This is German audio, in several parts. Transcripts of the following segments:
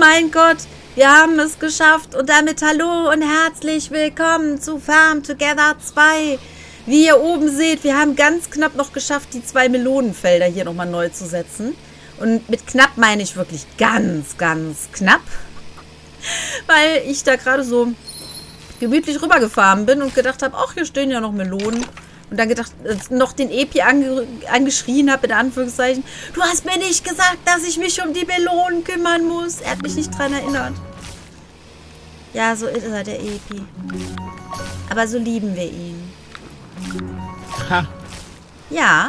mein Gott, wir haben es geschafft. Und damit hallo und herzlich willkommen zu Farm Together 2. Wie ihr oben seht, wir haben ganz knapp noch geschafft, die 2 Melonenfelder hier nochmal neu zu setzen. Und mit knapp meine ich wirklich ganz, ganz knapp. Weil ich da gerade so gemütlich rübergefahren bin und gedacht habe, ach, hier stehen ja noch Melonen. Und dann gedacht, noch den Epi angeschrien habe, in Anführungszeichen. Du hast mir nicht gesagt, dass ich mich um die Melonen kümmern muss. Er hat mich nicht dran erinnert. Ja, so ist er, der Epi. Aber so lieben wir ihn. Ha. Ja.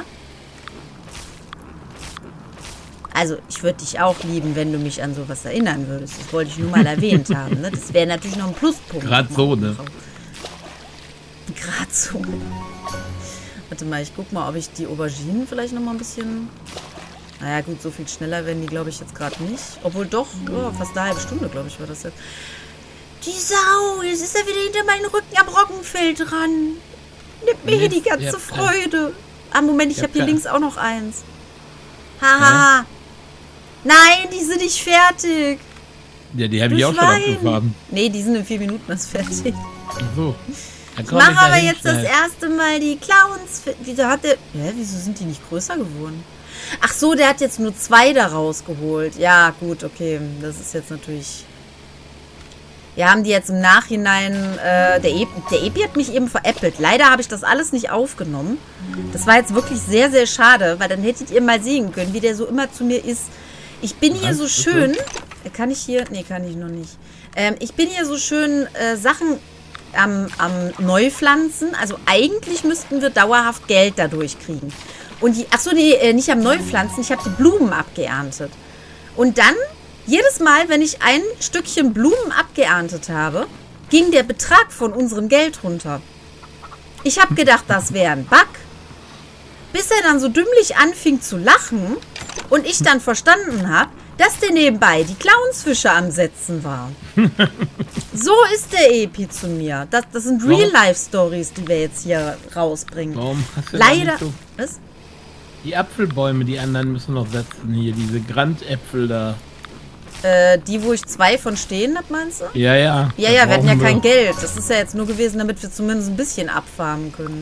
Also, ich würde dich auch lieben, wenn du mich an sowas erinnern würdest. Das wollte ich nur mal erwähnt haben. Ne? Das wäre natürlich noch ein Pluspunkt. Gerade so, ne? Gerade so. Warte mal, ich guck mal, ob ich die Auberginen vielleicht noch mal ein bisschen... Naja, gut, so viel schneller werden die, glaube ich, jetzt gerade nicht. Obwohl doch, oh, fast eine halbe Stunde, glaube ich, war das jetzt. Die Sau, jetzt ist er wieder hinter meinen Rücken am Roggenfeld dran. Nimmt mir hier die ganze Freude. Ah, Moment, ich habe hier links auch noch eins. Haha. Nein, die sind nicht fertig. Ja, die habe ich auch schon abgefahren. Nee, die sind in 4 Minuten erst fertig. Ach so. Ich mache aber jetzt das erste Mal die Clowns. Wieso hat der... Hä, wieso sind die nicht größer geworden? Ach so, der hat jetzt nur 2 da rausgeholt. Ja, gut, okay. Das ist jetzt natürlich... Wir haben die jetzt im Nachhinein... Der Epi hat mich eben veräppelt. Leider habe ich das alles nicht aufgenommen. Das war jetzt wirklich sehr, sehr schade, weil dann hättet ihr mal sehen können, wie der so immer zu mir ist. Ich bin hier so schön... Kann ich hier... Nee, kann ich noch nicht. Ich bin hier so schön Sachen... Am Neupflanzen. Also eigentlich müssten wir dauerhaft Geld dadurch kriegen. Und die, achso, nee, nicht am Neupflanzen, ich habe die Blumen abgeerntet. Und dann, jedes Mal, wenn ich ein Stückchen Blumen abgeerntet habe, ging der Betrag von unserem Geld runter. Ich habe gedacht, das wäre ein Bug. Bis er dann so dümmlich anfing zu lachen und ich dann verstanden habe, dass der nebenbei die Clownsfische am Setzen war. So ist der Epi zu mir. Das sind Real-Life-Stories, die wir jetzt hier rausbringen. Warum hast du leider. So Was? Die Apfelbäume, die anderen müssen noch setzen. Hier, diese Grantäpfel da. Die, wo ich 2 von stehen habe, meinst du? Ja, ja. Ja, ja, wir hatten ja kein Geld. Das ist ja jetzt nur gewesen, damit wir zumindest ein bisschen abfarmen können.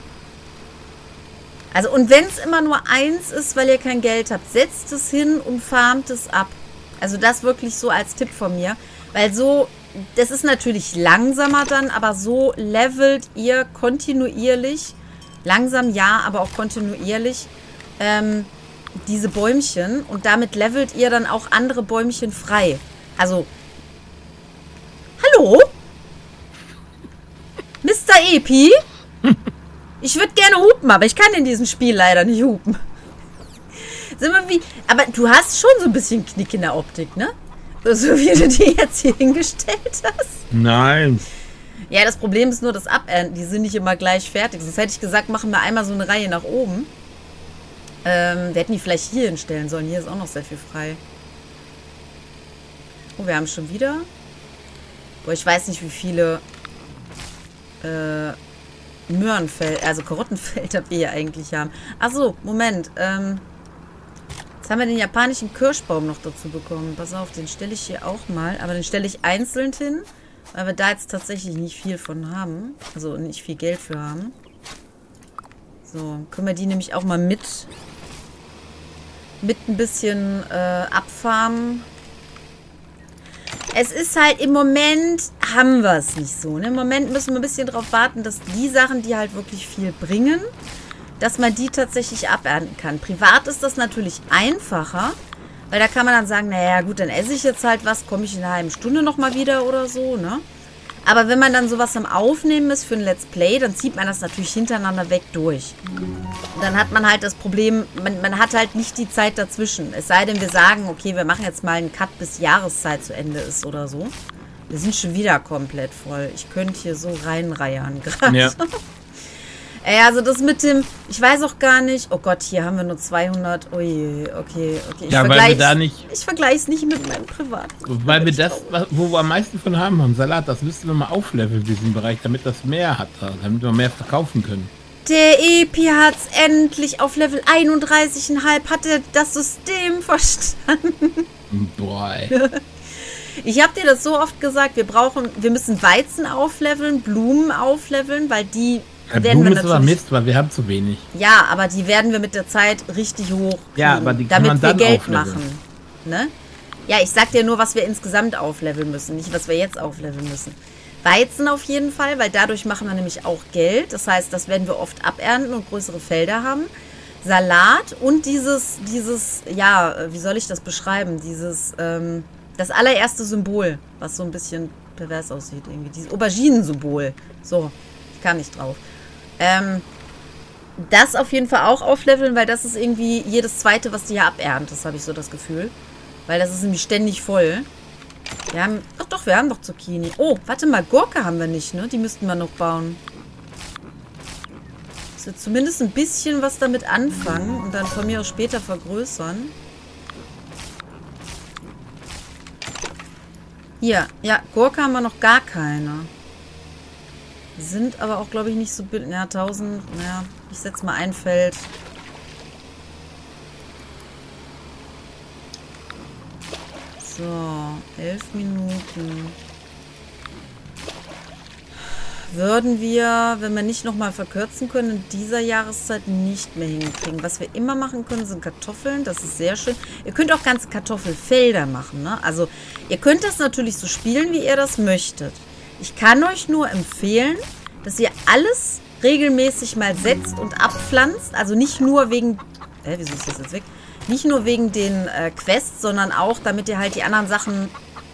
Also, und wenn es immer nur 1 ist, weil ihr kein Geld habt, setzt es hin und farmt es ab. Also das wirklich so als Tipp von mir. Weil so, das ist natürlich langsamer dann, aber so levelt ihr kontinuierlich, langsam ja, aber auch kontinuierlich, diese Bäumchen. Und damit levelt ihr dann auch andere Bäumchen frei. Also, hallo? Mr. Epi? Ich würde gerne hupen, aber ich kann in diesem Spiel leider nicht hupen. Sind wir wie... Aber du hast schon so ein bisschen Knick in der Optik, ne? So wie du die jetzt hier hingestellt hast. Nein. Ja, das Problem ist nur das Abernten. Die sind nicht immer gleich fertig. Sonst hätte ich gesagt, machen wir einmal so eine Reihe nach oben. Wir hätten die vielleicht hier hinstellen sollen. Hier ist auch noch sehr viel frei. Oh, wir haben schon wieder... Boah, ich weiß nicht, wie viele... Möhrenfeld, also Karottenfelder wir hier eigentlich haben. Achso, Moment. Jetzt haben wir den japanischen Kirschbaum noch dazu bekommen. Pass auf, den stelle ich hier auch mal. Aber den stelle ich einzeln hin, weil wir da jetzt tatsächlich nicht viel von haben. Also nicht viel Geld für haben. So, können wir die nämlich auch mal mit ein bisschen abfarmen. Es ist halt, im Moment haben wir es nicht so. Ne? Im Moment müssen wir ein bisschen darauf warten, dass die Sachen, die halt wirklich viel bringen, dass man die tatsächlich abernten kann. Privat ist das natürlich einfacher, weil da kann man dann sagen, naja gut, dann esse ich jetzt halt was, komme ich in einer halben Stunde nochmal wieder oder so, ne? Aber wenn man dann sowas am Aufnehmen ist für ein Let's Play, dann zieht man das natürlich hintereinander weg durch. Und dann hat man halt das Problem, man hat halt nicht die Zeit dazwischen. Es sei denn, wir sagen, okay, wir machen jetzt mal einen Cut, bis Jahreszeit zu Ende ist oder so. Wir sind schon wieder komplett voll. Ich könnte hier so reinreiern gerade. Ja. Also das mit dem, ich weiß auch gar nicht, oh Gott, hier haben wir nur 200, ui, okay. Ja, weil wir da nicht... Ich vergleiche es nicht mit meinem Privat. Weil wir das, wo wir am meisten von haben, Salat, das müssten wir mal aufleveln, diesen Bereich, damit das mehr hat, damit wir mehr verkaufen können. Der Epi hat's endlich auf Level 31,5, hat er das System verstanden. Boah, ey. Ich habe dir das so oft gesagt, wir müssen Weizen aufleveln, Blumen aufleveln, weil die werden Blumen wir ist aber Mist, weil wir haben zu wenig. Ja, aber die werden wir mit der Zeit richtig hoch kriegen, ja, aber die kann damit man wir dann Geld aufleveln. machen. Ne? Ja, ich sag dir nur, was wir insgesamt aufleveln müssen, nicht was wir jetzt aufleveln müssen. Weizen auf jeden Fall, weil dadurch machen wir nämlich auch Geld. Das heißt, das werden wir oft abernten und größere Felder haben. Salat und dieses, ja, wie soll ich das beschreiben? Das allererste Symbol, was so ein bisschen pervers aussieht irgendwie. Dieses Auberginen-Symbol. So, ich kam nicht drauf. Das auf jeden Fall auch aufleveln, weil das ist irgendwie jedes zweite, was die hier aberntet. Das habe ich so das Gefühl. Weil das ist nämlich ständig voll. Wir haben, doch, wir haben doch Zucchini. Oh, warte mal, Gurke haben wir nicht, ne? Die müssten wir noch bauen. Dass wir zumindest ein bisschen was damit anfangen und dann von mir aus später vergrößern. Hier, ja, Gurke haben wir noch gar keine. Sind aber auch, glaube ich, nicht so billig. Ja, 1000, naja, ich setze mal ein Feld. So, 11 Minuten. Würden wir, wenn wir nicht nochmal verkürzen können, in dieser Jahreszeit nicht mehr hinkriegen. Was wir immer machen können, sind Kartoffeln. Das ist sehr schön. Ihr könnt auch ganze Kartoffelfelder machen, ne? Also, ihr könnt das natürlich so spielen, wie ihr das möchtet. Ich kann euch nur empfehlen, dass ihr alles regelmäßig mal setzt und abpflanzt. Also nicht nur wegen... wieso ist das jetzt weg? Nicht nur wegen den Quests, sondern auch, damit ihr halt die anderen Sachen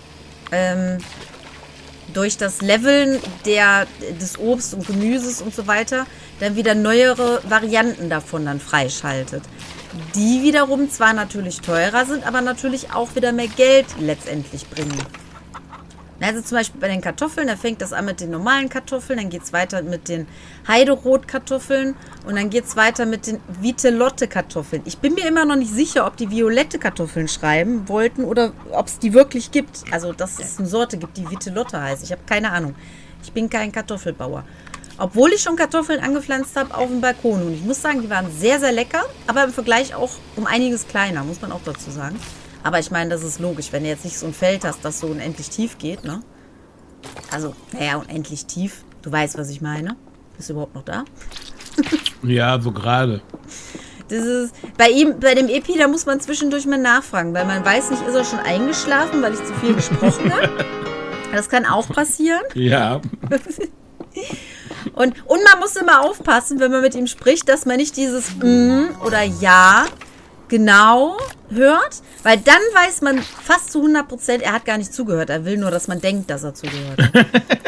durch das Leveln des Obst und Gemüses und so weiter dann wieder neuere Varianten davon dann freischaltet. Die wiederum zwar natürlich teurer sind, aber natürlich auch wieder mehr Geld letztendlich bringen. Also zum Beispiel bei den Kartoffeln, da fängt das an mit den normalen Kartoffeln, dann geht es weiter mit den Heiderot-Kartoffeln und dann geht es weiter mit den Vitelotte-Kartoffeln. Ich bin mir immer noch nicht sicher, ob die violette Kartoffeln schreiben wollten oder ob es die wirklich gibt. Also, dass es eine Sorte gibt, die Vitelotte heißt. Ich habe keine Ahnung. Ich bin kein Kartoffelbauer. Obwohl ich schon Kartoffeln angepflanzt habe auf dem Balkon. Und ich muss sagen, die waren sehr, sehr lecker, aber im Vergleich auch um einiges kleiner, muss man auch dazu sagen. Aber ich meine, das ist logisch, wenn du jetzt nicht so ein Feld hast, das so unendlich tief geht, ne? Also, naja, unendlich tief. Du weißt, was ich meine. Bist du überhaupt noch da? Ja, so gerade. Das ist, bei dem Epi, da muss man zwischendurch mal nachfragen, weil man weiß nicht, ist er schon eingeschlafen, weil ich zu viel gesprochen habe. Das kann auch passieren. Ja. Und man muss immer aufpassen, wenn man mit ihm spricht, dass man nicht dieses oder Ja genau hört, weil dann weiß man fast zu 100%, er hat gar nicht zugehört. Er will nur, dass man denkt, dass er zugehört hat.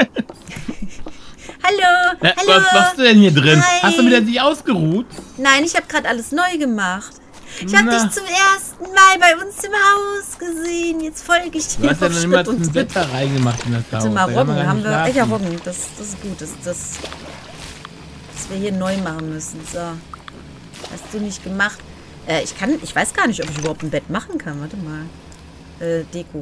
Hallo, hallo. Was machst du denn hier drin? Hi. Hast du wieder dich ausgeruht? Nein, ich habe gerade alles neu gemacht. Ich habe dich zum ersten Mal bei uns im Haus gesehen. Jetzt folge ich dir. Du hast ja noch niemals ein Wetter reingemacht in das Haus. Warte mal, Roggen haben wir. schlafen. Ja, Roggen, das ist gut. Das wir hier neu machen müssen. So. Hast du nicht gemacht. Ich weiß gar nicht, ob ich überhaupt ein Bett machen kann. Warte mal. Deko.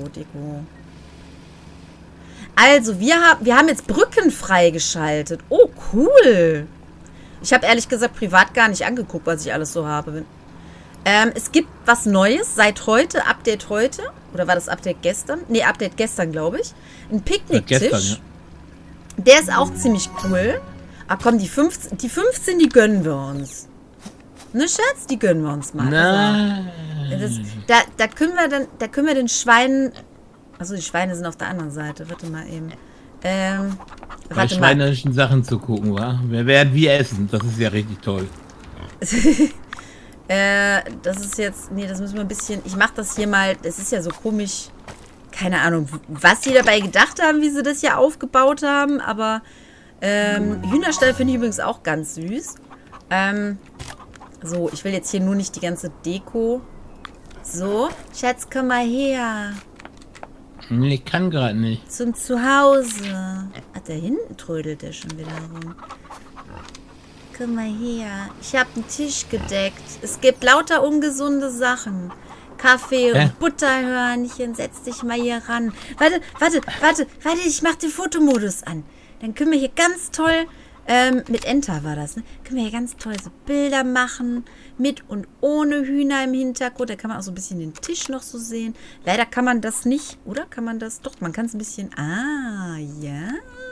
Also, wir haben jetzt Brücken freigeschaltet. Oh, cool. Ich habe ehrlich gesagt privat gar nicht angeguckt, was ich alles so habe. Es gibt was Neues seit heute, Update heute. Oder war das Update gestern? Ne, Update gestern, glaube ich. Ein Picknicktisch. Gestern, ja. Der ist auch ziemlich cool. Ach komm, die 15, die gönnen wir uns. Ne, Schatz? Die gönnen wir uns mal. Nein. Also, da können wir den Schweinen... Achso, die Schweine sind auf der anderen Seite. Warte mal eben. Bei schweinerischen Sachen zu gucken, wa? Während wir essen. Das ist ja richtig toll. Das ist jetzt... Nee, das müssen wir ein bisschen... Ich mache das hier mal... Das ist ja so komisch. Keine Ahnung, was die dabei gedacht haben, wie sie das hier aufgebaut haben. Aber Hühnerstall finde ich übrigens auch ganz süß. So, ich will jetzt hier nur nicht die ganze Deko. So, Schatz, komm mal her. Nee, ich kann gerade nicht. Zum Zuhause. Ach, da hinten trödelt der schon wieder rum. Komm mal her. Ich habe einen Tisch gedeckt. Es gibt lauter ungesunde Sachen. Kaffee und Butterhörnchen. Setz dich mal hier ran. Warte. Ich mach den Fotomodus an. Dann können wir hier ganz toll Mit Enter war das, ne? Können wir ja ganz toll so Bilder machen. Mit und ohne Hühner im Hintergrund. Da kann man auch so ein bisschen den Tisch noch so sehen. Leider kann man das nicht, oder? Kann man das? Doch, man kann es ein bisschen... Ah, ja.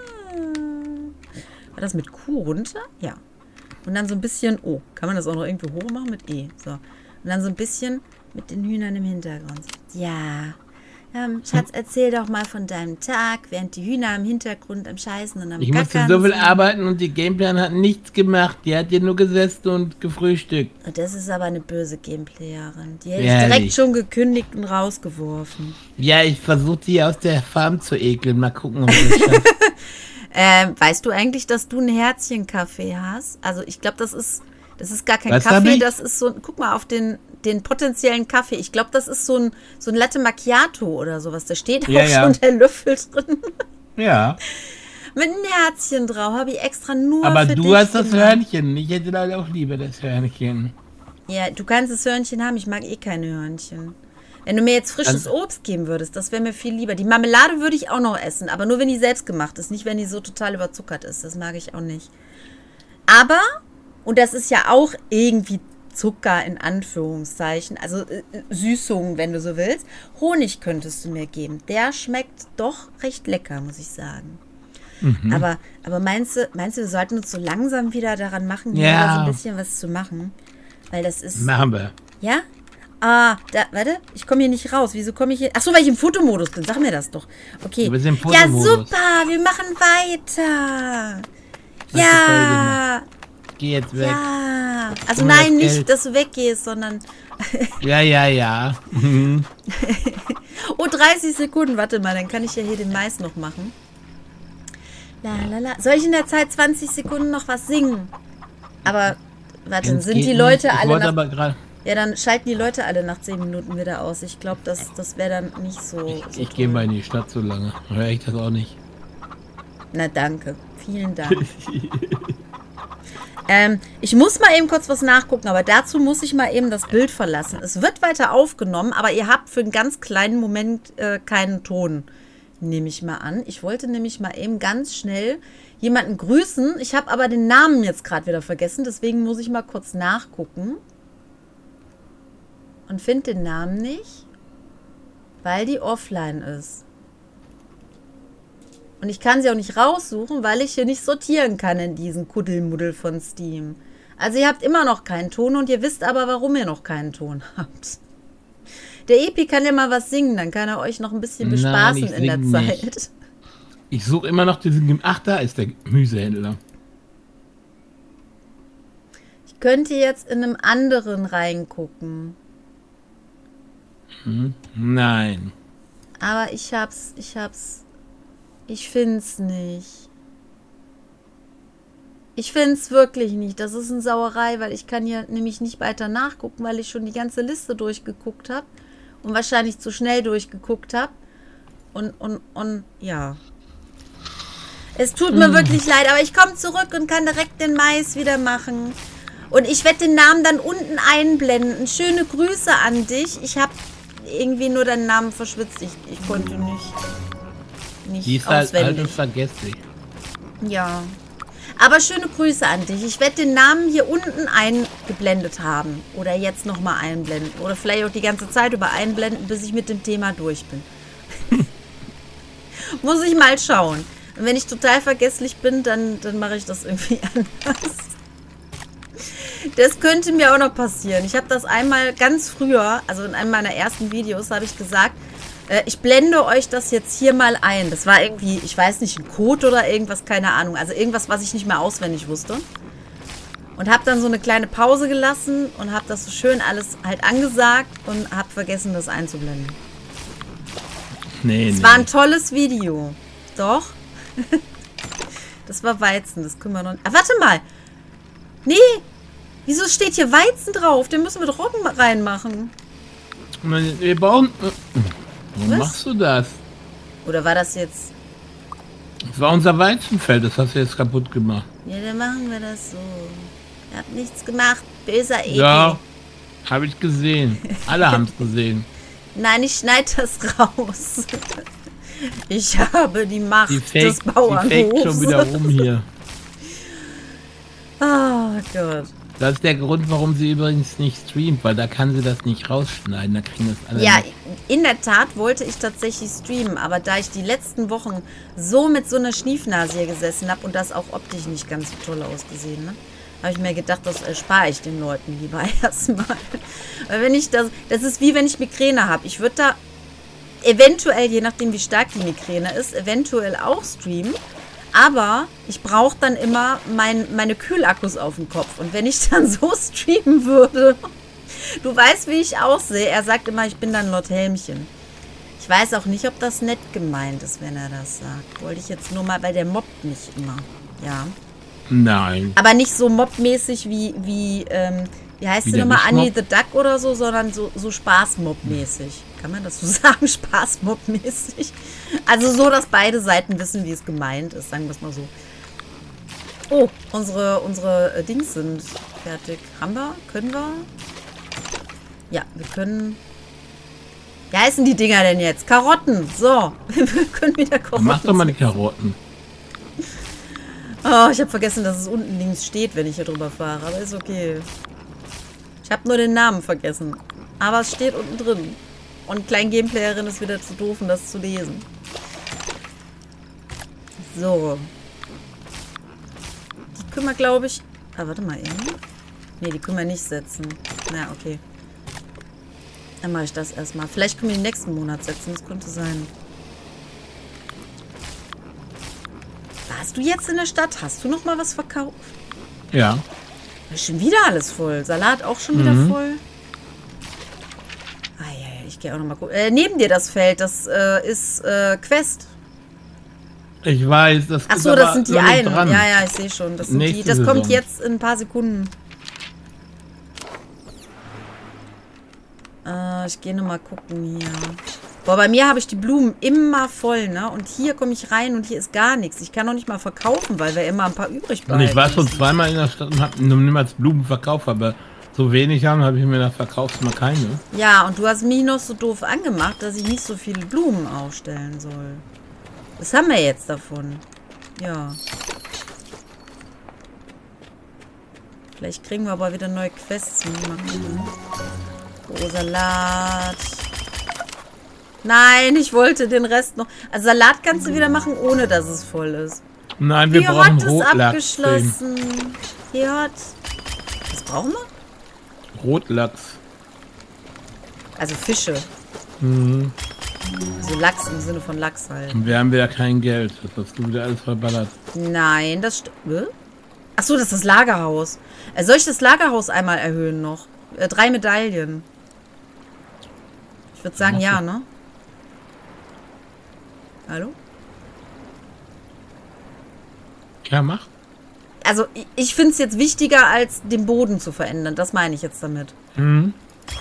War das mit Q runter? Ja. Und dann so ein bisschen... Oh, kann man das auch noch irgendwie hoch machen? Mit E. So. Und dann so ein bisschen mit den Hühnern im Hintergrund. Ja. Schatz, erzähl doch mal von deinem Tag, während die Hühner im Hintergrund am Scheißen und am Ich musste so viel arbeiten und die Gameplan hat nichts gemacht. Die hat hier nur gesessen und gefrühstückt. Das ist aber eine böse Gameplayerin. Die hätte ich direkt schon gekündigt und rausgeworfen. Ja, ich versuche die aus der Farm zu ekeln. Mal gucken, ob ich das schaffe. Weißt du eigentlich, dass du einen Herzchen-Kaffee hast? Also ich glaube, das ist gar kein Kaffee, das ist so, guck mal auf den potenziellen Kaffee. Ich glaube, das ist so ein Latte Macchiato oder sowas. Da steht auch schon der Löffel drin. Ja. Mit einem Herzchen drauf, habe ich extra nur aber für dich du hast das gemacht. Hörnchen. Ich hätte da auch lieber das Hörnchen. Ja, du kannst das Hörnchen haben. Ich mag eh keine Hörnchen. Wenn du mir jetzt frisches Obst geben würdest, das wäre mir viel lieber. Die Marmelade würde ich auch noch essen, aber nur, wenn die selbst gemacht ist. Nicht, wenn die so total überzuckert ist. Das mag ich auch nicht. Aber, und das ist ja auch irgendwie Zucker in Anführungszeichen, also Süßung, wenn du so willst. Honig könntest du mir geben. Der schmeckt doch recht lecker, muss ich sagen. Mhm. Aber meinst du, wir sollten uns so langsam wieder daran machen, hier so ein bisschen was zu machen? Weil das ist... Machen wir. Ja? Warte, ich komme hier nicht raus. Wieso komme ich hier... Achso, weil ich im Fotomodus bin. Sag mir das doch. Okay. Du bist im Fotomodus. Ja, super. Wir machen weiter. Ja. Geh jetzt weg. Ja. Also nein, nicht, dass du weggehst, sondern... Ja. Mhm. Oh, 30 Sekunden. Warte mal, dann kann ich ja hier den Mais noch machen. La. Soll ich in der Zeit 20 Sekunden noch was singen? Aber, warte, dann sind die Leute alle Ja, dann schalten die Leute alle nach 10 Minuten wieder aus. Ich glaube, das wäre dann nicht so... Ich gehe mal in die Stadt so lange. Höre ich das auch nicht. Na, danke. Vielen Dank. Ich muss mal eben kurz was nachgucken, aber dazu muss ich mal eben das Bild verlassen. Es wird weiter aufgenommen, aber ihr habt für einen ganz kleinen Moment keinen Ton, nehme ich mal an. Ich wollte nämlich mal eben ganz schnell jemanden grüßen. Ich habe aber den Namen jetzt gerade wieder vergessen, deswegen muss ich mal kurz nachgucken. Und finde den Namen nicht, weil die offline ist. Und ich kann sie auch nicht raussuchen, weil ich hier nicht sortieren kann in diesen Kuddelmuddel von Steam. Also ihr habt immer noch keinen Ton und ihr wisst aber, warum ihr noch keinen Ton habt. Der Epi kann ja mal was singen, dann kann er euch noch ein bisschen bespaßen in der Zeit. Nicht. Ich suche immer noch diesen... Ach, da ist der Gemüsehändler. Ich könnte jetzt in einem anderen reingucken. Nein. Aber ich find's nicht. Ich find's wirklich nicht. Das ist eine Sauerei, weil ich kann hier nämlich nicht weiter nachgucken, weil ich schon die ganze Liste durchgeguckt habe und wahrscheinlich zu schnell durchgeguckt habe. Und ja. Es tut mir wirklich leid, aber ich komme zurück und kann direkt den Mais wieder machen. Und ich werde den Namen dann unten einblenden. Schöne Grüße an dich. Ich habe irgendwie nur deinen Namen verschwitzt. Ich konnte nicht Die ist auswendig. halt vergesslich. Ja. Aber schöne Grüße an dich. Ich werde den Namen hier unten eingeblendet haben. Oder jetzt nochmal einblenden. Oder vielleicht auch die ganze Zeit über einblenden, bis ich mit dem Thema durch bin. Muss ich mal schauen. Und wenn ich total vergesslich bin, dann mache ich das irgendwie anders. Das könnte mir auch noch passieren. Ich habe das einmal ganz früher, also in einem meiner ersten Videos, habe ich gesagt, ich blende euch das jetzt hier mal ein. Das war irgendwie, ich weiß nicht, ein Code oder irgendwas, keine Ahnung. Also irgendwas, was ich nicht mehr auswendig wusste. Und habe dann so eine kleine Pause gelassen und habe das so schön alles halt angesagt und habe vergessen, das einzublenden. Es war ein tolles Video. Doch. Das war Weizen, das können wir noch... Ah, warte mal. Nee. Wieso steht hier Weizen drauf? Den müssen wir doch Roggen reinmachen. Wir brauchen... Warum machst du das? Oder war das jetzt... Das war unser Weizenfeld, das hast du jetzt kaputt gemacht. Ja, dann machen wir das so. Ich hab nichts gemacht, böser Ekel. Ja, habe ich gesehen. Alle haben es gesehen. Nein, ich schneide das raus. Ich habe die Macht des Bauernhofs. Die fake schon wieder rum hier. Oh Gott. Das ist der Grund, warum sie übrigens nicht streamt, weil da kann sie das nicht rausschneiden. Da kriegen das alle. Ja, nicht. in der Tat wollte ich tatsächlich streamen, aber da ich die letzten Wochen so mit so einer Schniefnase hier gesessen habe und das auch optisch nicht ganz so toll ausgesehen, ne? Habe ich mir gedacht, das spare ich den Leuten lieber erstmal. Weil wenn ich das ist wie wenn ich Migräne habe. Ich würde da eventuell, je nachdem wie stark die Migräne ist, eventuell auch streamen. Aber ich brauche dann immer meine Kühlakkus auf dem Kopf. Und wenn ich dann so streamen würde, du weißt, wie ich aussehe. Er sagt immer, ich bin dann Lord Helmchen. Ich weiß auch nicht, ob das nett gemeint ist, wenn er das sagt. Wollte ich jetzt nur mal, weil der mobbt mich immer. Ja. Nein. Aber nicht so mobmäßig wie heißt sie nochmal? Annie the Duck oder so, sondern so Spaß-Mob-mäßig. Kann man das so sagen? Spaß-Mob-mäßig. Also so, dass beide Seiten wissen, wie es gemeint ist. Sagen wir es mal so. Oh, unsere Dings sind fertig. Haben wir? Können wir? Ja, wir können... Wie heißen die Dinger denn jetzt? Karotten. So, wir können wieder Karotten. Mach doch mal die Karotten. Oh, ich habe vergessen, dass es unten links steht, wenn ich hier drüber fahre. Aber ist okay. Ich habe nur den Namen vergessen. Aber es steht unten drin. Und Klein-Gameplayerin ist wieder zu doof, um das zu lesen. So. Die können wir, glaube ich... Ah, warte mal eben. Ne, die können wir nicht setzen. Na, okay. Dann mache ich das erstmal. Vielleicht können wir den nächsten Monat setzen. Das könnte sein. Warst du jetzt in der Stadt? Hast du noch mal was verkauft? Ja. Ist schon wieder alles voll. Salat auch schon wieder voll. Ah, ja, ich gehe auch noch mal gucken. Neben dir das Feld, das ist Quest. Ich weiß, das Ach so, das sind die einen. Dran. Ja, ja, ich sehe schon. Das sind die. Das Saison. kommt jetzt in ein paar Sekunden. Ich gehe noch mal gucken hier. Boah, bei mir habe ich die Blumen immer voll, ne? Und hier komme ich rein und hier ist gar nichts. Ich kann noch nicht mal verkaufen, weil wir immer ein paar übrig bleiben. Und ich war schon zweimal in der Stadt und habe niemals Blumen verkauft, aber so wenig haben, habe ich mir gedacht, verkaufst mal keine. Ja, und du hast mich noch so doof angemacht, dass ich nicht so viele Blumen aufstellen soll. Was haben wir jetzt davon? Ja. Vielleicht kriegen wir aber wieder neue Quests. Mal gucken. Oh, Salat. Nein, ich wollte den Rest noch... Also Salat kannst du wieder machen, ohne dass es voll ist. Nein, wir brauchen Rotlachs. Ist abgeschlossen. Hier was brauchen wir? Rotlachs. Also Fische. Mhm. Also Lachs im Sinne von Lachs halt. Und wir haben wieder kein Geld. Das hast du wieder alles verballert. Nein, das stimmt. Achso, das ist das Lagerhaus. Soll ich das Lagerhaus einmal erhöhen noch? 3 Medaillen. Ich würde sagen, ja, ne? Hallo? Ja, mach. Also, ich finde es jetzt wichtiger, als den Boden zu verändern. Das meine ich jetzt damit. Mhm.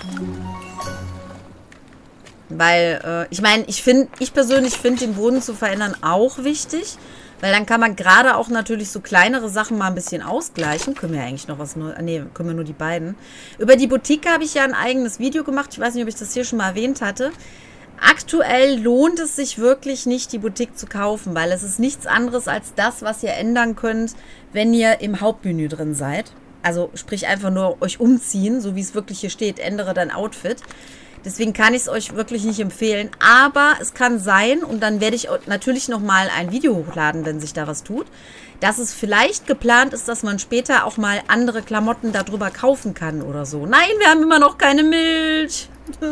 Weil, ich meine, ich persönlich finde den Boden zu verändern auch wichtig. Weil dann kann man gerade auch natürlich so kleinere Sachen mal ein bisschen ausgleichen. Können wir ja eigentlich noch was nur... Ne, können wir nur die beiden. Über die Boutique habe ich ja ein eigenes Video gemacht. Ich weiß nicht, ob ich das hier schon mal erwähnt hatte. Aktuell lohnt es sich wirklich nicht, die Boutique zu kaufen, weil es ist nichts anderes als das, was ihr ändern könnt, wenn ihr im Hauptmenü drin seid. Also sprich einfach nur euch umziehen, so wie es wirklich hier steht, ändere dein Outfit. Deswegen kann ich es euch wirklich nicht empfehlen. Aber es kann sein, und dann werde ich natürlich nochmal ein Video hochladen, wenn sich da was tut, dass es vielleicht geplant ist, dass man später auch mal andere Klamotten darüber kaufen kann oder so. Nein, wir haben immer noch keine Milch.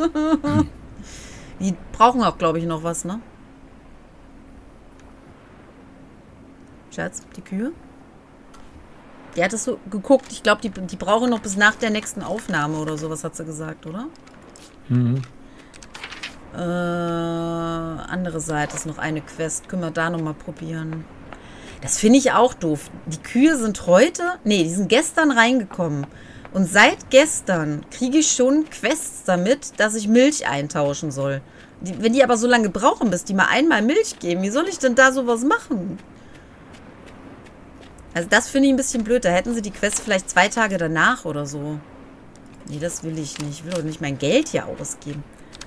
Die brauchen auch, glaube ich, noch was, ne? Schatz, die Kühe? Die hat es so geguckt. Ich glaube, die brauchen noch bis nach der nächsten Aufnahme oder sowas, hat sie gesagt, oder? Mhm. Andere Seite ist noch eine Quest. Können wir da nochmal probieren. Das finde ich auch doof. Die Kühe sind heute... Nee, die sind gestern reingekommen. Und seit gestern kriege ich schon Quests damit, dass ich Milch eintauschen soll. Wenn die aber so lange brauchen, bis die mal einmal Milch geben, wie soll ich denn da sowas machen? Also das finde ich ein bisschen blöd. Da hätten sie die Quest vielleicht 2 Tage danach oder so. Nee, das will ich nicht. Ich will doch nicht mein Geld hier ausgeben.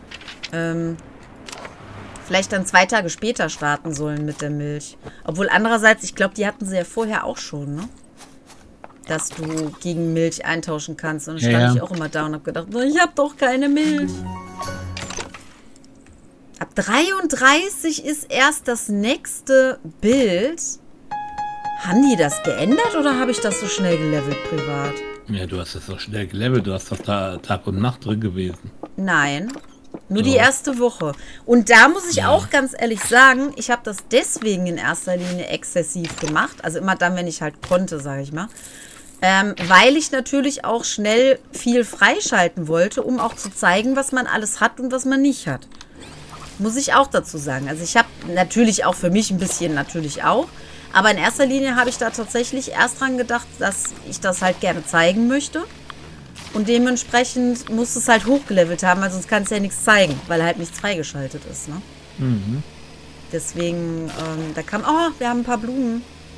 Vielleicht dann 2 Tage später starten sollen mit der Milch. Obwohl andererseits, ich glaube, die hatten sie ja vorher auch schon, ne? dass du gegen Milch eintauschen kannst. Und dann stand ich auch immer da und habe gedacht, ich habe doch keine Milch. Ab 33 ist erst das nächste Bild. Haben die das geändert oder habe ich das so schnell gelevelt privat? Ja, du hast das so schnell gelevelt. Du hast doch da Tag und Nacht drin gewesen. Nein, nur die erste Woche. Und da muss ich auch ganz ehrlich sagen, ich habe das deswegen in erster Linie exzessiv gemacht. Also immer dann, wenn ich halt konnte, sage ich mal. Weil ich natürlich auch schnell viel freischalten wollte, um auch zu zeigen, was man alles hat und was man nicht hat. Muss ich auch dazu sagen. Also ich habe natürlich auch für mich ein bisschen natürlich auch. Aber in erster Linie habe ich da tatsächlich erst dran gedacht, dass ich das halt gerne zeigen möchte. Und dementsprechend muss es halt hochgelevelt haben, weil sonst kann es ja nichts zeigen, weil halt nichts freigeschaltet ist. Ne? Mhm. Deswegen, da kam, oh, wir haben ein paar Blumen.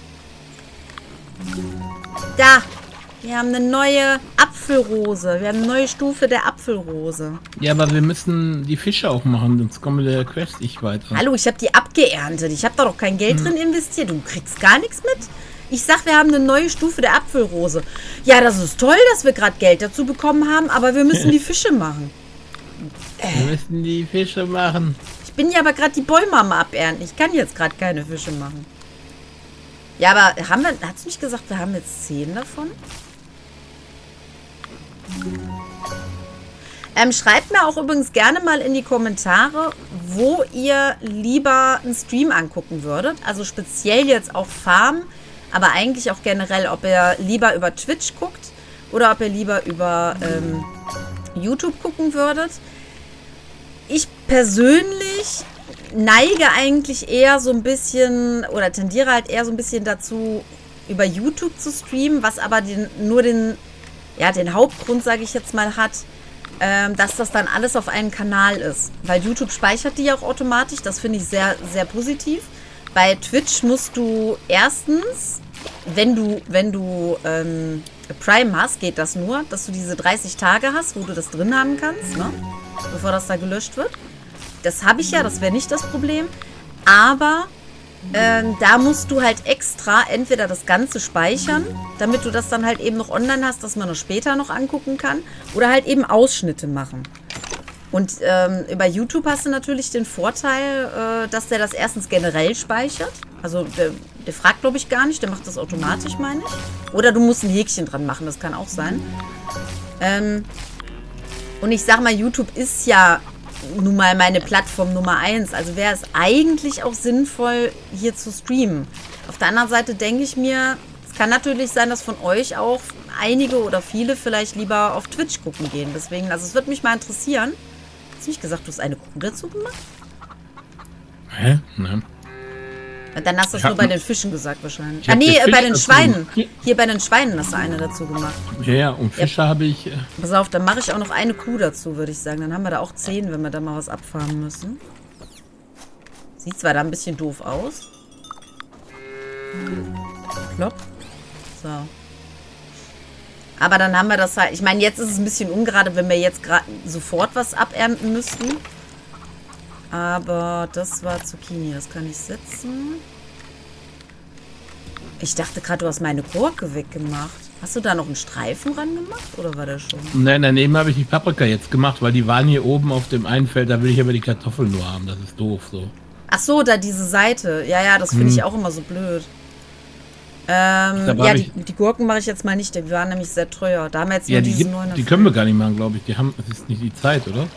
Da, wir haben eine neue Apfelrose. Wir haben eine neue Stufe der Apfelrose. Ja, aber wir müssen die Fische auch machen, sonst kommen wir der Quest nicht weiter. Hallo, ich habe die abgeerntet. Ich habe da doch kein Geld drin investiert. Du kriegst gar nichts mit. Ich sag, wir haben eine neue Stufe der Apfelrose. Ja, das ist toll, dass wir gerade Geld dazu bekommen haben, aber wir müssen die Fische machen. Wir müssen die Fische machen. Ich bin ja aber gerade die Bäume am Abernten. Ich kann jetzt gerade keine Fische machen. Ja, aber hat's nicht gesagt, wir haben jetzt 10 davon? Schreibt mir auch übrigens gerne mal in die Kommentare, wo ihr lieber einen Stream angucken würdet. Also speziell jetzt auch Farm, aber eigentlich auch generell, ob ihr lieber über Twitch guckt oder ob ihr lieber über YouTube gucken würdet. Ich persönlich neige eigentlich eher so ein bisschen oder tendiere halt eher so ein bisschen dazu, über YouTube zu streamen, was aber nur den Hauptgrund, sage ich jetzt mal, hat, dass das dann alles auf einen Kanal ist. Weil YouTube speichert die ja auch automatisch. Das finde ich sehr, sehr positiv. Bei Twitch musst du erstens, wenn du Prime hast, geht das nur, dass du diese 30 Tage hast, wo du das drin haben kannst, ne? Bevor das da gelöscht wird. Das habe ich ja, das wäre nicht das Problem. Aber da musst du halt extra entweder das Ganze speichern, damit du das dann halt eben noch online hast, dass man das später noch angucken kann, oder halt eben Ausschnitte machen. Und über YouTube hast du natürlich den Vorteil, dass der das erstens generell speichert. Also der fragt, glaube ich, gar nicht, der macht das automatisch, meine ich. Oder du musst ein Häkchen dran machen, das kann auch sein. Und ich sag mal, YouTube ist ja nun mal meine Plattform Nummer 1. Also wäre es eigentlich auch sinnvoll, hier zu streamen. Auf der anderen Seite denke ich mir, es kann natürlich sein, dass von euch auch einige oder viele vielleicht lieber auf Twitch gucken gehen. Deswegen, also es würde mich mal interessieren. Hast du nicht gesagt, du hast eine Kuh dazu gemacht? Hä? Nein. Dann hast du es nur bei den Fischen gesagt wahrscheinlich. Ah nee, bei den Schweinen. Hier bei den Schweinen hast du eine dazu gemacht. Ja, und Fische habe ich... Pass auf, dann mache ich auch noch eine Kuh dazu, würde ich sagen. Dann haben wir da auch 10, wenn wir da mal was abfahren müssen. Sieht zwar da ein bisschen doof aus. Klopp. So. Aber dann haben wir das halt... Ich meine, jetzt ist es ein bisschen ungerade, wenn wir jetzt gerade sofort was abernten müssten. Aber das war Zucchini, das kann ich setzen. Ich dachte gerade, du hast meine Gurke weggemacht. Hast du da noch einen Streifen ran gemacht oder war der schon? Nein, daneben habe ich die Paprika jetzt gemacht, weil die waren hier oben auf dem einen Feld, da will ich aber die Kartoffeln nur haben, das ist doof so. Ach so, da diese Seite. Ja, das finde ich auch immer so blöd. Ja, die Gurken mache ich jetzt mal nicht, die waren nämlich sehr teuer. Da haben wir jetzt nur diese 900. Die können wir gar nicht machen, glaube ich. Das ist nicht die Zeit, oder?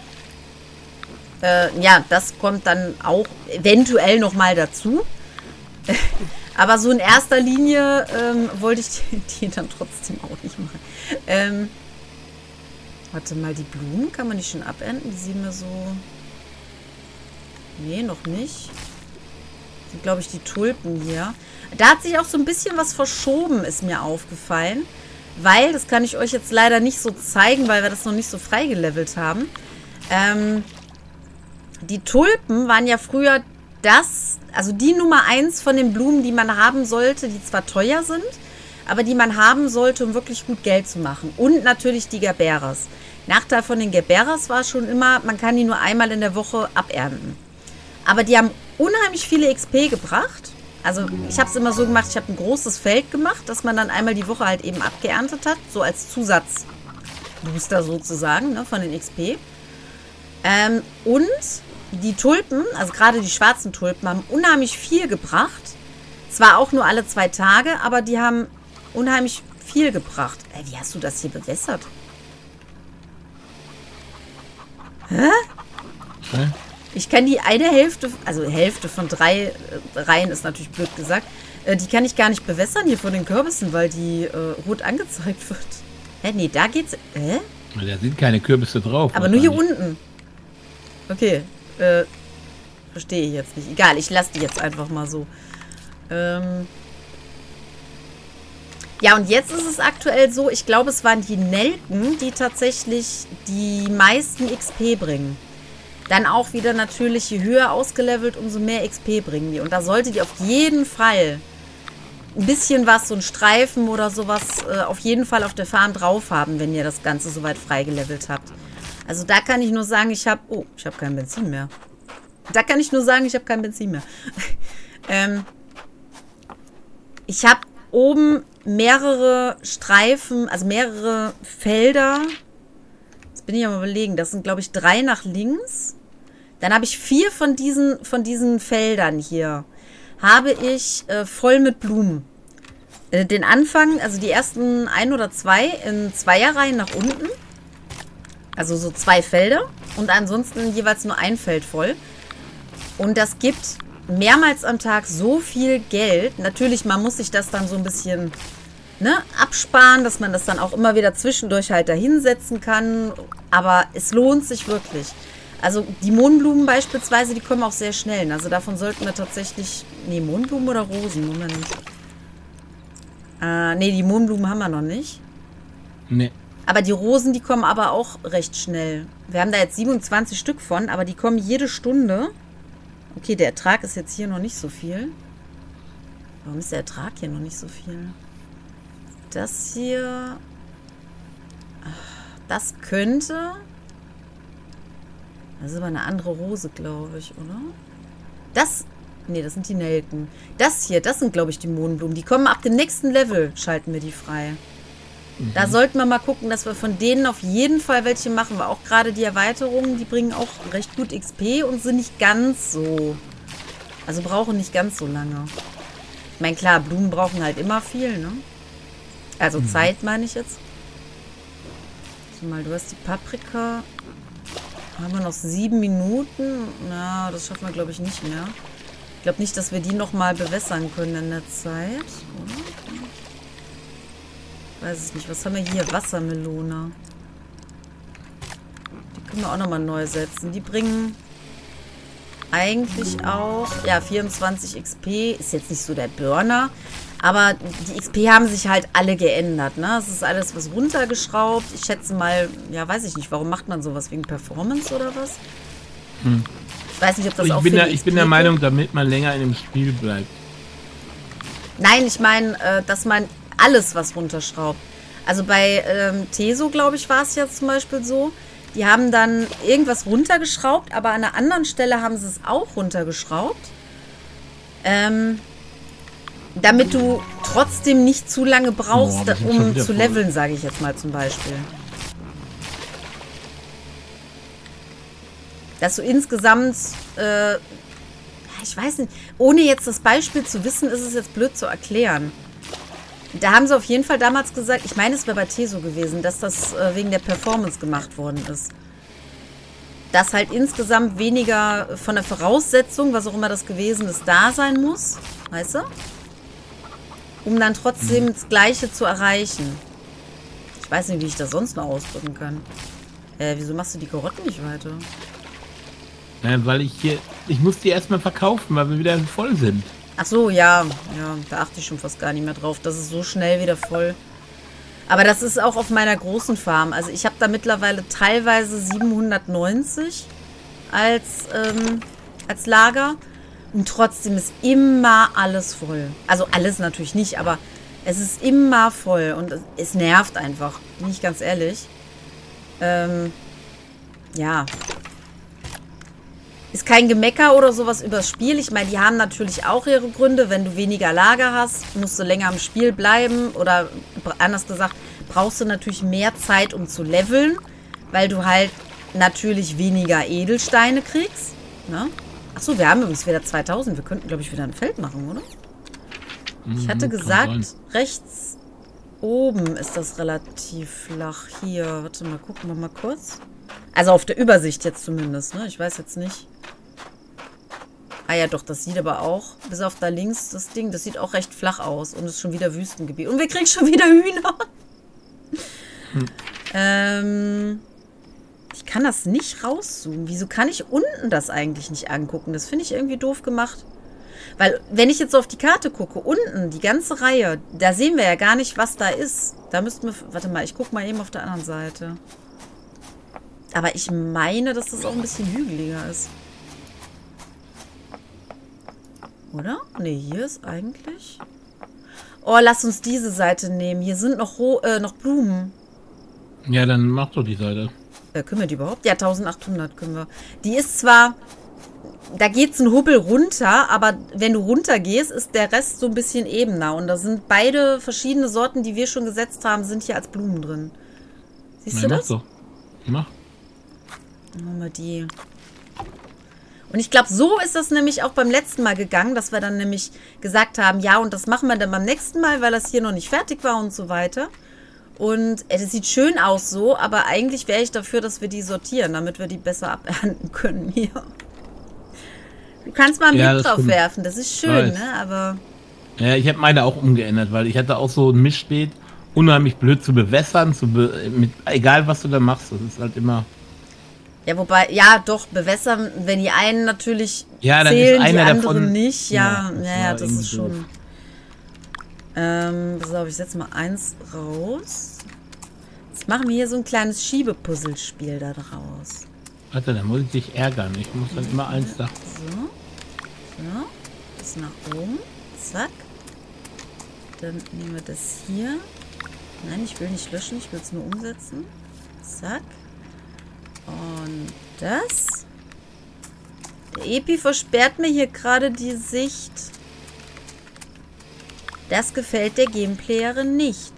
Ja, das kommt dann auch eventuell nochmal dazu. Aber so in erster Linie wollte ich die dann trotzdem auch nicht machen. Warte mal, die Blumen kann man die schon abernten? Die sehen mir so... Nee, noch nicht. Das sind, glaube ich, die Tulpen hier. Da hat sich auch so ein bisschen was verschoben, ist mir aufgefallen. Weil, das kann ich euch jetzt leider nicht so zeigen, weil wir das noch nicht so freigelevelt haben. Die Tulpen waren ja früher also die Nummer 1 von den Blumen, die man haben sollte, die zwar teuer sind, aber die man haben sollte, um wirklich gut Geld zu machen. Und natürlich die Gerberas. Nachteil von den Gerberas war schon immer, man kann die nur einmal in der Woche abernten. Aber die haben unheimlich viele XP gebracht Also ich habe es immer so gemacht, ich habe ein großes Feld gemacht, das man dann einmal die Woche halt eben abgeerntet hat, so als Zusatzbooster sozusagen, ne, von den XP. Und die Tulpen, also gerade die schwarzen Tulpen, haben unheimlich viel gebracht. Zwar auch nur alle 2 Tage, aber die haben unheimlich viel gebracht. Wie hast du das hier bewässert? Hä? Ich kann die eine Hälfte, also Hälfte von 3 Reihen ist natürlich blöd gesagt, die kann ich gar nicht bewässern hier von den Kürbissen, weil die rot angezeigt wird. Hä? Nee, da geht's. Hä? Da sind keine Kürbisse drauf. Aber nur hier unten. Okay, verstehe ich jetzt nicht. Egal, ich lasse die jetzt einfach mal so. Ja, und jetzt ist es aktuell so, ich glaube, es waren die Nelken, die tatsächlich die meisten XP bringen. Dann auch wieder natürlich, je höher ausgelevelt, umso mehr XP bringen die. Und da solltet ihr auf jeden Fall ein bisschen was, so ein Streifen oder sowas, auf jeden Fall auf der Farm drauf haben, wenn ihr das Ganze soweit freigelevelt habt. Also da kann ich nur sagen, ich habe... Oh, ich habe kein Benzin mehr. Da kann ich nur sagen, ich habe kein Benzin mehr. Ich habe oben mehrere Streifen, also mehrere Felder. Jetzt bin ich am Überlegen. Das sind, glaube ich, 3 nach links. Dann habe ich 4 von diesen Feldern hier. Habe ich voll mit Blumen. Den Anfang, also die ersten 1 oder 2 in Zweierreihen nach unten. Also so 2 Felder. Und ansonsten jeweils nur ein Feld voll. Und das gibt mehrmals am Tag so viel Geld. Natürlich, man muss sich das dann so ein bisschen absparen, dass man das dann auch immer wieder zwischendurch halt dahinsetzen kann. Aber es lohnt sich wirklich. Also die Mohnblumen beispielsweise, die kommen auch sehr schnell. Also davon sollten wir tatsächlich... Nee, Mohnblumen oder Rosen? Moment. Nee, die Mohnblumen haben wir noch nicht. Nee. Aber die Rosen, die kommen aber auch recht schnell. Wir haben da jetzt 27 Stück von, aber die kommen jede Stunde. Okay, der Ertrag ist jetzt hier noch nicht so viel. Warum ist der Ertrag hier noch nicht so viel? Das hier... Das könnte... Das ist aber eine andere Rose, glaube ich, oder? Das... Nee, das sind die Nelken. Das hier, das sind, glaube ich, die Mohnblumen. Die kommen ab dem nächsten Level, schalten wir die frei. Mhm. Da sollten wir mal gucken, dass wir von denen auf jeden Fall welche machen. Weil auch gerade die Erweiterungen, die bringen auch recht gut XP und sind nicht ganz so... Also brauchen nicht ganz so lange. Ich meine, klar, Blumen brauchen halt immer viel, ne? Also Zeit, meine ich jetzt. So, mal, du hast die Paprika... Haben wir noch 7 Minuten? Na, das schaffen wir, glaube ich, nicht mehr. Ich glaube nicht, dass wir die nochmal bewässern können in der Zeit. Oder? Weiß es nicht. Was haben wir hier? Wassermelone. Die können wir auch nochmal neu setzen. Die bringen eigentlich auch... Ja, 24 XP. Ist jetzt nicht so der Burner. Aber die XP haben sich halt alle geändert, ne? Es ist alles was runtergeschraubt. Ich schätze mal, ja, weiß ich nicht, warum macht man sowas? Wegen Performance oder was? Ich weiß nicht, ob das auch für die Ich bin der Meinung, damit man länger in dem Spiel bleibt. Nein, ich meine, dass man alles was runterschraubt. Also bei Teso, glaube ich, war es ja zum Beispiel so. Die haben dann irgendwas runtergeschraubt, aber an einer anderen Stelle haben sie es auch runtergeschraubt. Damit du trotzdem nicht zu lange brauchst, um zu leveln, sage ich jetzt mal zum Beispiel. Dass du insgesamt, ich weiß nicht, ohne jetzt das Beispiel zu wissen, ist es jetzt blöd zu erklären. Da haben sie auf jeden Fall damals gesagt, ich meine, es wäre bei Teso gewesen, dass das wegen der Performance gemacht worden ist. Dass halt insgesamt weniger von der Voraussetzung, was auch immer das gewesen ist, da sein muss. Weißt du? Um dann trotzdem das Gleiche zu erreichen. Ich weiß nicht, wie ich das sonst noch ausdrücken kann. Wieso machst du die Karotten nicht weiter? Weil ich muss die erstmal verkaufen, weil wir wieder voll sind. Ach so, ja. Ja, da achte ich schon fast gar nicht mehr drauf. Das ist so schnell wieder voll. Aber das ist auch auf meiner großen Farm. Also ich habe da mittlerweile teilweise 790 als Lager. Und trotzdem ist immer alles voll. Also alles natürlich nicht, aber es ist immer voll. Und es nervt einfach. Bin ich ganz ehrlich. Ja. Ist kein Gemecker oder sowas übers Spiel. Ich meine, die haben natürlich auch ihre Gründe. Wenn du weniger Lager hast, musst du länger im Spiel bleiben. Oder anders gesagt, brauchst du natürlich mehr Zeit, um zu leveln. Weil du halt natürlich weniger Edelsteine kriegst. Ne? Achso, wir haben übrigens wieder 2000. Wir könnten, glaube ich, wieder ein Feld machen, oder? Ich hatte gesagt, rechts oben ist das relativ flach. Hier, warte mal, gucken wir mal kurz. Also auf der Übersicht jetzt zumindest, ne? Ich weiß jetzt nicht. Ah ja, doch, das sieht aber auch, bis auf da links das Ding, das sieht auch recht flach aus. Und ist schon wieder Wüstengebiet. Und wir kriegen schon wieder Hühner. Ich kann das nicht rauszoomen. Wieso kann ich unten das eigentlich nicht angucken? Das finde ich irgendwie doof gemacht. Weil, wenn ich jetzt so auf die Karte gucke, unten, die ganze Reihe, da sehen wir ja gar nicht, was da ist. Da müssten wir, warte mal, ich gucke mal eben auf der anderen Seite. Aber ich meine, dass das auch ein bisschen hügeliger ist. Oder? Ne, hier ist eigentlich... Oh, lass uns diese Seite nehmen. Hier sind noch Blumen. Ja, dann mach doch die Seite. Können wir die überhaupt? Ja, 1800 können wir. Die ist zwar... Da geht es einen Hubbel runter, aber wenn du runter gehst, ist der Rest so ein bisschen ebener. Und da sind beide verschiedene Sorten, die wir schon gesetzt haben, sind hier als Blumen drin. Siehst du das? So. Mach. Dann machen wir die... Und ich glaube, so ist das nämlich auch beim letzten Mal gegangen, dass wir dann nämlich gesagt haben, ja, und das machen wir dann beim nächsten Mal, weil das hier noch nicht fertig war und so weiter. Und es sieht schön aus so, aber eigentlich wäre ich dafür, dass wir die sortieren, damit wir die besser abernten können hier. Du kannst mal einen Blick drauf werfen, das ist schön, ne, aber... Ja, ich habe meine auch umgeändert, weil ich hatte auch so ein Mischbeet, unheimlich blöd zu bewässern, egal was du da machst, das ist halt immer... Ja, wobei, ja, doch, bewässern, wenn die einen natürlich ja, dann zählen, ist einer die anderen davon, nicht. Ja, das ist doof. schon... pass auf, ich setze mal eins raus. Jetzt machen wir hier so ein kleines Schiebepuzzlespiel da draus. Warte, dann muss ich dich ärgern. Ich muss dann immer eins da. So, das nach oben. Zack. Dann nehmen wir das hier. Nein, ich will nicht löschen, ich will es nur umsetzen. Zack. Und das. Der Epi versperrt mir hier gerade die Sicht. Das gefällt der Gameplayerin nicht.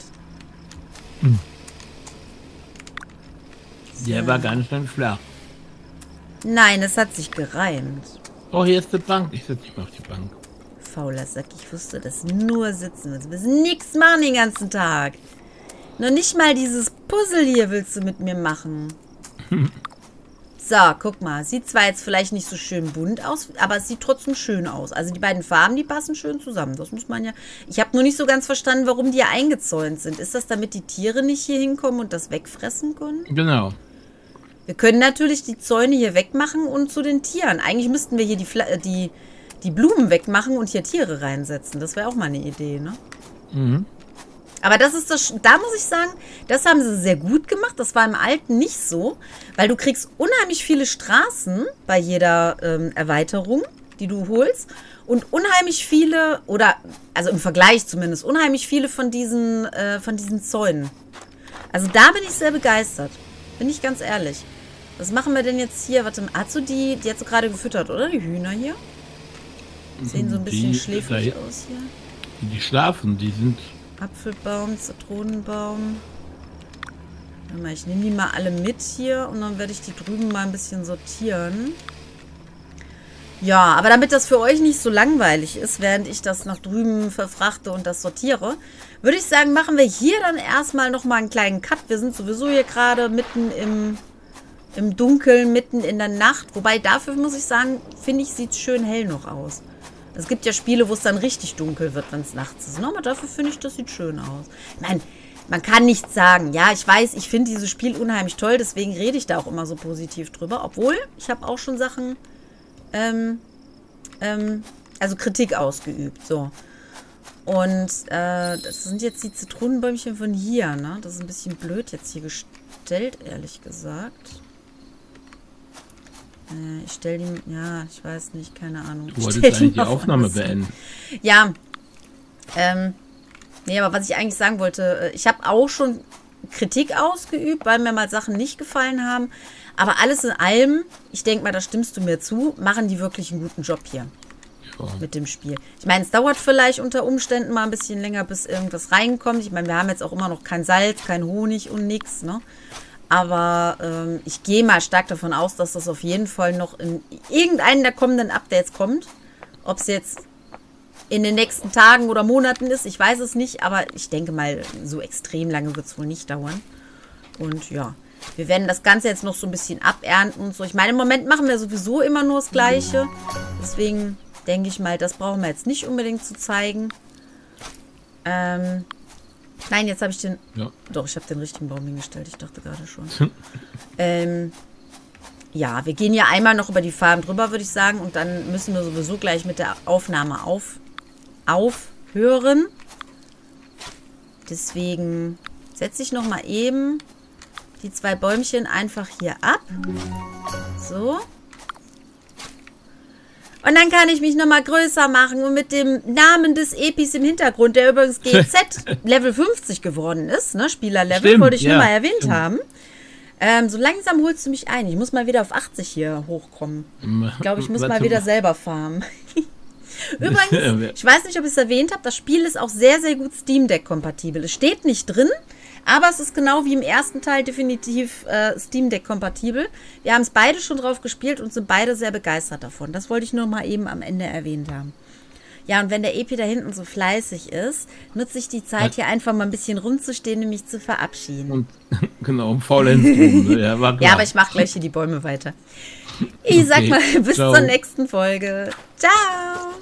Der war ganz schön flach. Nein, es hat sich gereimt. Oh, hier ist die Bank. Ich setze mich mal auf die Bank. Fauler Sack, ich wusste, dass nur sitzen willst. Du willst nichts machen den ganzen Tag. Noch nicht mal dieses Puzzle hier willst du mit mir machen. So, guck mal. Sieht zwar jetzt vielleicht nicht so schön bunt aus, aber es sieht trotzdem schön aus. Also die beiden Farben, die passen schön zusammen. Das muss man ja... Ich habe nur nicht so ganz verstanden, warum die ja eingezäunt sind. Ist das, damit die Tiere nicht hier hinkommen und das wegfressen können? Genau. Wir können natürlich die Zäune hier wegmachen und zu den Tieren. Eigentlich müssten wir hier die Blumen wegmachen und hier Tiere reinsetzen. Das wäre auch mal eine Idee, ne? Mhm. Aber das ist das, da muss ich sagen, das haben sie sehr gut gemacht. Das war im Alten nicht so, weil du kriegst unheimlich viele Straßen bei jeder Erweiterung, die du holst. Und unheimlich viele, oder, also im Vergleich zumindest, unheimlich viele von diesen Zäunen. Also da bin ich sehr begeistert. Bin ich ganz ehrlich. Was machen wir denn jetzt hier? Warte mal, die hat so gerade gefüttert, oder? Die Hühner hier? Sehen so ein bisschen schläfrig aus hier. Die schlafen, die sind... Apfelbaum, Zitronenbaum. Warte mal, ich nehme die mal alle mit hier und dann werde ich die drüben mal ein bisschen sortieren. Ja, aber damit das für euch nicht so langweilig ist, während ich das nach drüben verfrachte und das sortiere, würde ich sagen, machen wir hier dann erstmal nochmal einen kleinen Cut. Wir sind sowieso hier gerade mitten im Dunkeln, mitten in der Nacht. Wobei dafür, muss ich sagen, finde ich, sieht es schön hell noch aus. Es gibt ja Spiele, wo es dann richtig dunkel wird, wenn es nachts ist. Aber dafür finde ich, das sieht schön aus. Ich meine, man kann nicht sagen, ja, ich weiß, ich finde dieses Spiel unheimlich toll, deswegen rede ich da auch immer so positiv drüber. Obwohl, ich habe auch schon Sachen, also Kritik ausgeübt, so. Und das sind jetzt die Zitronenbäumchen von hier, ne? Das ist ein bisschen blöd jetzt hier gestellt, ehrlich gesagt. Ich stelle die, ja, ich weiß nicht, keine Ahnung. Du wolltest eigentlich die Aufnahme beenden. Ja, nee, aber was ich eigentlich sagen wollte, ich habe auch schon Kritik ausgeübt, weil mir mal Sachen nicht gefallen haben. Aber alles in allem, ich denke mal, da stimmst du mir zu, machen die wirklich einen guten Job hier mit dem Spiel. Ich meine, es dauert vielleicht unter Umständen mal ein bisschen länger, bis irgendwas reinkommt. Ich meine, wir haben jetzt auch immer noch kein Salz, kein Honig und nichts, ne? Aber ich gehe mal stark davon aus, dass das auf jeden Fall noch in irgendeinen der kommenden Updates kommt. Ob es jetzt in den nächsten Tagen oder Monaten ist, ich weiß es nicht. Aber ich denke mal, so extrem lange wird es wohl nicht dauern. Und ja, wir werden das Ganze jetzt noch so ein bisschen abernten und so. Ich meine, im Moment machen wir sowieso immer nur das Gleiche. Deswegen denke ich mal, das brauchen wir jetzt nicht unbedingt zu zeigen. Nein, jetzt habe ich den... Ja. Doch, ich habe den richtigen Baum hingestellt. Ich dachte gerade schon. Ja, wir gehen ja einmal noch über die Farben drüber, würde ich sagen. Und dann müssen wir sowieso gleich mit der Aufnahme aufhören. Deswegen setze ich noch mal eben die 2 Bäumchen einfach hier ab. So. Und dann kann ich mich nochmal größer machen und mit dem Namen des Epis im Hintergrund, der übrigens GZ Level 50 geworden ist, ne, Spielerlevel, wollte ich nur mal erwähnt haben. So langsam holst du mich ein. Ich muss mal wieder auf 80 hier hochkommen. Ich glaube, ich muss mal wieder selber farmen. Übrigens, ich weiß nicht, ob ich es erwähnt habe, das Spiel ist auch sehr, sehr gut Steam Deck kompatibel. Es steht nicht drin, aber es ist genau wie im ersten Teil definitiv Steam Deck kompatibel. Wir haben es beide schon drauf gespielt und sind beide sehr begeistert davon. Das wollte ich nur mal eben am Ende erwähnt haben. Ja, und wenn der Epi da hinten so fleißig ist, nutze ich die Zeit, hier einfach mal ein bisschen rumzustehen und mich zu verabschieden. Und, genau, faulenzt rum. Ne? Ja, war klar. Ja, aber ich mache gleich hier die Bäume weiter. Ich sag mal, bis zur nächsten Folge. Ciao!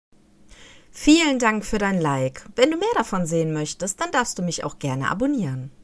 Vielen Dank für dein Like. Wenn du mehr davon sehen möchtest, dann darfst du mich auch gerne abonnieren.